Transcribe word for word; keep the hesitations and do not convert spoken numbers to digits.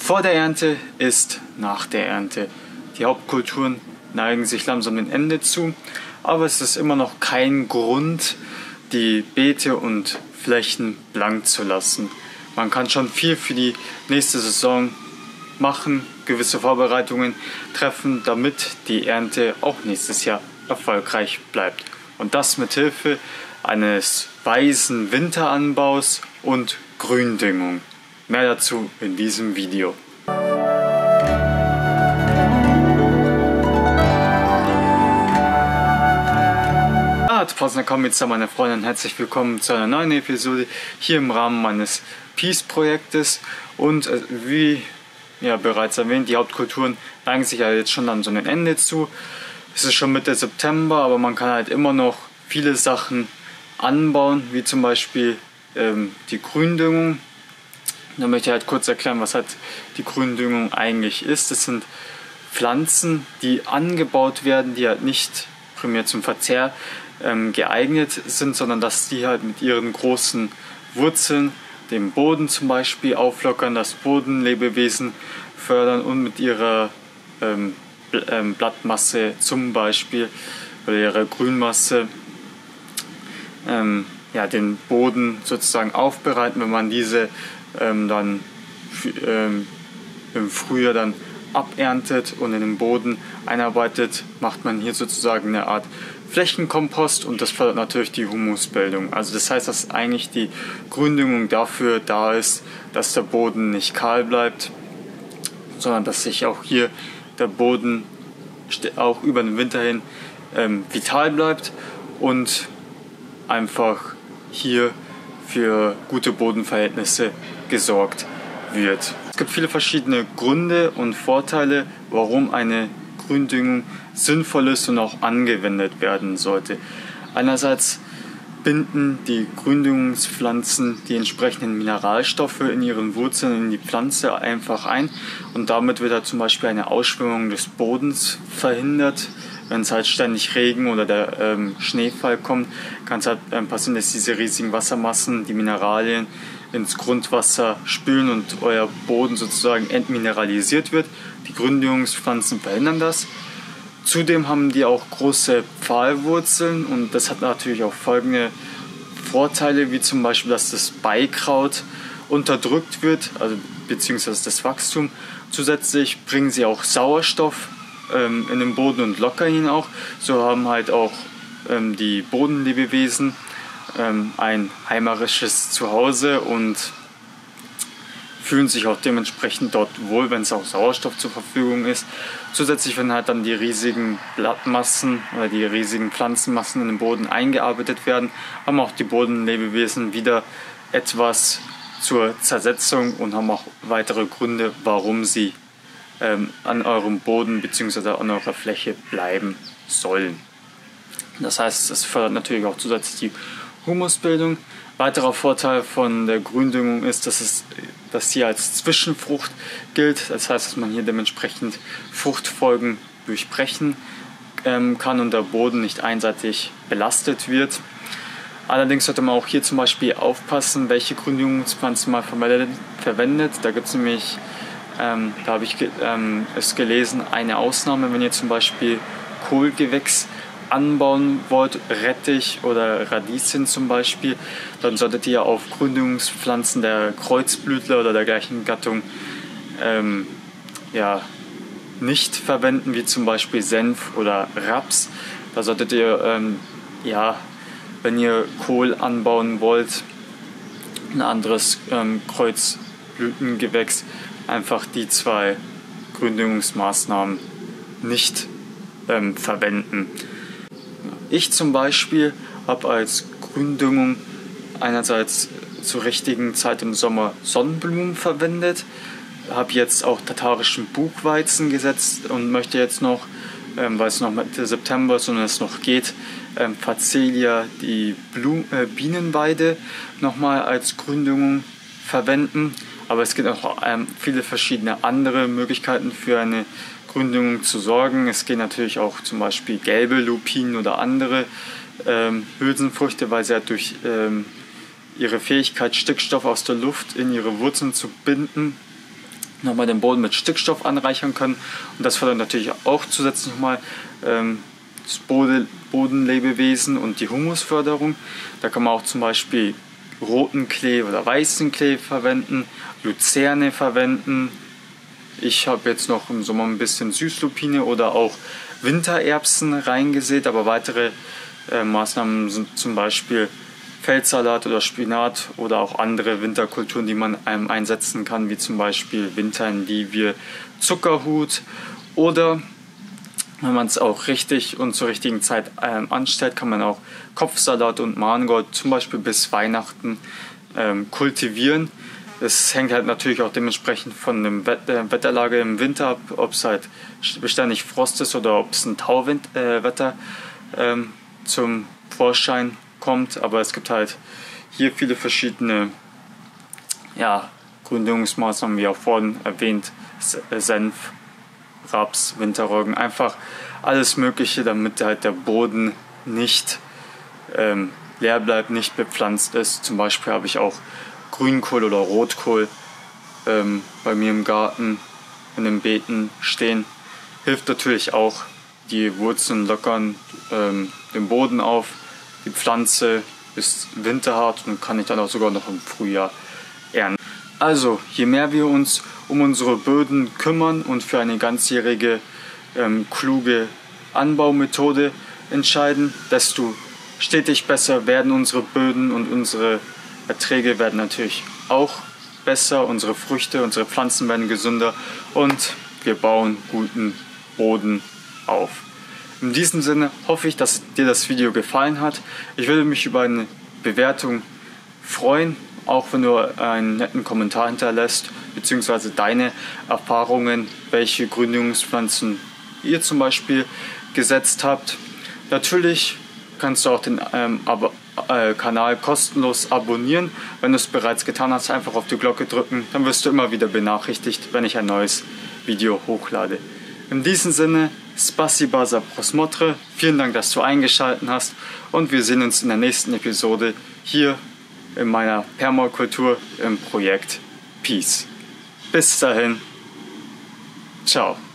Vor der Ernte ist nach der Ernte. Die Hauptkulturen neigen sich langsam dem Ende zu, aber es ist immer noch kein Grund, die Beete und Flächen blank zu lassen. Man kann schon viel für die nächste Saison machen, gewisse Vorbereitungen treffen, damit die Ernte auch nächstes Jahr erfolgreich bleibt. Und das mit Hilfe eines weisen Winteranbaus und Gründüngung. Mehr dazu in diesem Video. Partner, meine Freunde, und herzlich willkommen zu einer neuen Episode hier im Rahmen meines Peace-Projektes. Und äh, wie ja, bereits erwähnt, die Hauptkulturen neigen sich ja jetzt schon an so ein Ende zu. Es ist schon Mitte September, aber man kann halt immer noch viele Sachen anbauen, wie zum Beispiel ähm, die Gründüngung. Da möchte ich halt kurz erklären, was halt die Gründüngung eigentlich ist. Das sind Pflanzen, die angebaut werden, die halt nicht primär zum Verzehr ähm, geeignet sind, sondern dass die halt mit ihren großen Wurzeln den Boden zum Beispiel auflockern, das Bodenlebewesen fördern und mit ihrer ähm, ähm, Blattmasse zum Beispiel oder ihrer Grünmasse ähm, ja, den Boden sozusagen aufbereiten. Wenn man diese ähm, dann ähm, im Frühjahr dann aberntet und in den Boden einarbeitet, macht man hier sozusagen eine Art Flächenkompost und das fördert natürlich die Humusbildung. Also das heißt, dass eigentlich die Gründüngung dafür da ist, dass der Boden nicht kahl bleibt, sondern dass sich auch hier der Boden auch über den Winter hin ähm, vital bleibt und einfach hier für gute Bodenverhältnisse gesorgt wird. Es gibt viele verschiedene Gründe und Vorteile, warum eine Gründüngung sinnvoll ist und auch angewendet werden sollte. Einerseits binden die Gründüngungspflanzen die entsprechenden Mineralstoffe in ihren Wurzeln in die Pflanze einfach ein und damit wird halt zum Beispiel eine Ausschwemmung des Bodens verhindert. Wenn es halt ständig Regen oder der ähm, Schneefall kommt, kann es halt ähm, passieren, dass diese riesigen Wassermassen die Mineralien ins Grundwasser spülen und euer Boden sozusagen entmineralisiert wird. Die Gründüngungspflanzen verhindern das. Zudem haben die auch große Pfahlwurzeln und das hat natürlich auch folgende Vorteile, wie zum Beispiel, dass das Beikraut unterdrückt wird, also beziehungsweise das Wachstum. Zusätzlich bringen sie auch Sauerstoff ähm, in den Boden und lockern ihn auch. So haben halt auch ähm, die Bodenlebewesen ähm, ein heimerisches Zuhause und fühlen sich auch dementsprechend dort wohl, wenn es auch Sauerstoff zur Verfügung ist. Zusätzlich, wenn halt dann die riesigen Blattmassen oder die riesigen Pflanzenmassen in den Boden eingearbeitet werden, haben auch die Bodenlebewesen wieder etwas zur Zersetzung und haben auch weitere Gründe, warum sie ähm, an eurem Boden bzw. an eurer Fläche bleiben sollen. Das heißt, es fördert natürlich auch zusätzlich die Humusbildung. Weiterer Vorteil von der Gründüngung ist, dass, es, dass sie als Zwischenfrucht gilt. Das heißt, dass man hier dementsprechend Fruchtfolgen durchbrechen ähm, kann und der Boden nicht einseitig belastet wird. Allerdings sollte man auch hier zum Beispiel aufpassen, welche Gründungspflanzen man verwendet. Da gibt es nämlich, ähm, da habe ich ähm, es gelesen, eine Ausnahme, wenn ihr zum Beispiel Kohlgewächs anbauen wollt, Rettich oder Radieschen zum Beispiel, dann solltet ihr auf Gründungspflanzen der Kreuzblütler oder der gleichen Gattung ähm, ja, nicht verwenden, wie zum Beispiel Senf oder Raps. Da solltet ihr, ähm, ja, wenn ihr Kohl anbauen wollt, ein anderes ähm, Kreuzblütengewächs, einfach die zwei Gründungsmaßnahmen nicht ähm, verwenden. Ich zum Beispiel habe als Gründüngung einerseits zur richtigen Zeit im Sommer Sonnenblumen verwendet, habe jetzt auch tatarischen Buchweizen gesetzt und möchte jetzt noch, ähm, weil es noch Mitte September ist und es noch geht, ähm, Phacelia, die Blum äh, Bienenweide, nochmal als Gründüngung verwenden. Aber es gibt auch ähm, viele verschiedene andere Möglichkeiten für eine Gründüngung zu sorgen. Es gehen natürlich auch zum Beispiel gelbe Lupinen oder andere ähm, Hülsenfrüchte, weil sie halt durch ähm, ihre Fähigkeit, Stickstoff aus der Luft in ihre Wurzeln zu binden, nochmal den Boden mit Stickstoff anreichern können. Und das fördert natürlich auch zusätzlich nochmal ähm, das Boden, Bodenlebewesen und die Humusförderung. Da kann man auch zum Beispiel roten Klee oder weißen Klee verwenden, Luzerne verwenden. Ich habe jetzt noch im Sommer ein bisschen Süßlupine oder auch Wintererbsen reingesät, aber weitere äh, Maßnahmen sind zum Beispiel Feldsalat oder Spinat oder auch andere Winterkulturen, die man ähm, einsetzen kann, wie zum Beispiel Winterendivie, Zuckerhut, oder wenn man es auch richtig und zur richtigen Zeit ähm, anstellt, kann man auch Kopfsalat und Mangold zum Beispiel bis Weihnachten ähm, kultivieren. Das hängt halt natürlich auch dementsprechend von der Wet- Wetterlage im Winter ab, ob es halt beständig Frost ist oder ob es ein Tauwetter äh, ähm, zum Vorschein kommt. Aber es gibt halt hier viele verschiedene ja, Gründungsmaßnahmen, wie auch vorhin erwähnt, Senf, Raps, Winterroggen, einfach alles Mögliche, damit halt der Boden nicht ähm, leer bleibt, nicht bepflanzt ist. Zum Beispiel habe ich auch Grünkohl oder Rotkohl ähm, bei mir im Garten in den Beeten stehen. Hilft natürlich auch, die Wurzeln lockern ähm, den Boden auf, die Pflanze ist winterhart und kann ich dann auch sogar noch im Frühjahr ernten. Also, je mehr wir uns um unsere Böden kümmern und für eine ganzjährige, ähm, kluge Anbaumethode entscheiden, desto stetig besser werden unsere Böden und unsere Erträge werden natürlich auch besser, unsere Früchte, unsere Pflanzen werden gesünder und wir bauen guten Boden auf. In diesem Sinne hoffe ich, dass dir das Video gefallen hat. Ich würde mich über eine Bewertung freuen, auch wenn du einen netten Kommentar hinterlässt, beziehungsweise deine Erfahrungen, welche Gründungspflanzen ihr zum Beispiel gesetzt habt. Natürlich kannst du auch den ähm, aber, äh, Kanal kostenlos abonnieren. Wenn du es bereits getan hast, einfach auf die Glocke drücken, dann wirst du immer wieder benachrichtigt, wenn ich ein neues Video hochlade. In diesem Sinne, Spasiba za prosmotre, vielen Dank, dass du eingeschaltet hast und wir sehen uns in der nächsten Episode hier in meiner Permakultur im Projekt Peace. Bis dahin, ciao.